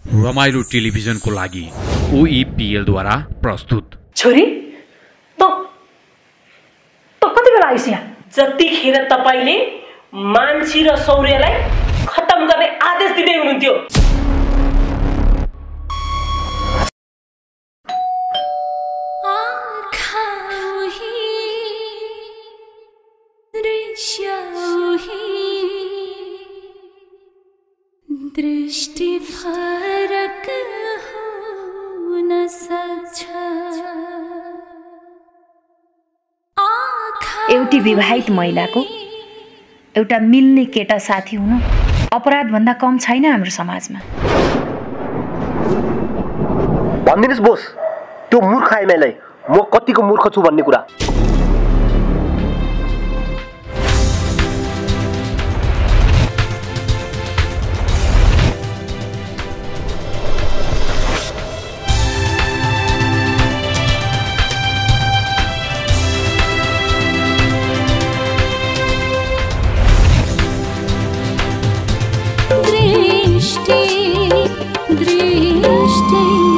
रमाइलो टेलिभिजनको लागि OEPL द्वारा प्रस्तुत। छोरी त कति बेला आइस यहाँ? जतिखेर तपाईले मान्छे र सौर्यलाई खत्तम गर्ने आदेश दिँदै हुनुहुन्थ्यो। दृष्टि फरक हुन सक्छ। एउटी विवाहित महिलाको एउटा मिल्ने केटा साथी हुनु अपराध भन्दा कम छैन हाम्रो समाजमा। भन्दिनुस् बोस, त्यो मूर्ख आइमाईलाई म कतिको मूर्ख छु भन्ने कुरा। दृष्टि